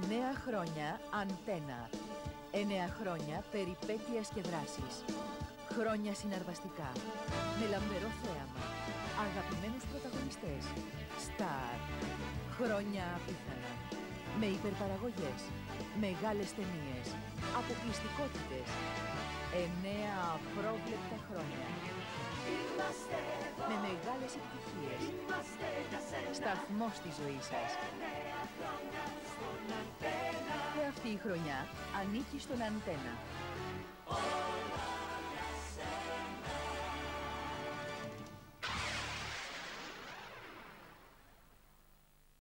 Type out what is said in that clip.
9 χρόνια Αντένα. 9 χρόνια περιπέτειας και δράσης. Χρόνια συναρπαστικά. Με λαμπερό θέαμα. Αγαπημένους πρωταγωνιστές. Σταρ. Χρόνια απίθανα. Με υπερπαραγωγές. Μεγάλες ταινίες. Αποκλειστικότητες. 9 απρόβλεπτα χρόνια. Με μεγάλες επιτυχίες. Σταθμός της ζωής σας. Και αυτή η χρονιά ανήκει στον Αντένα.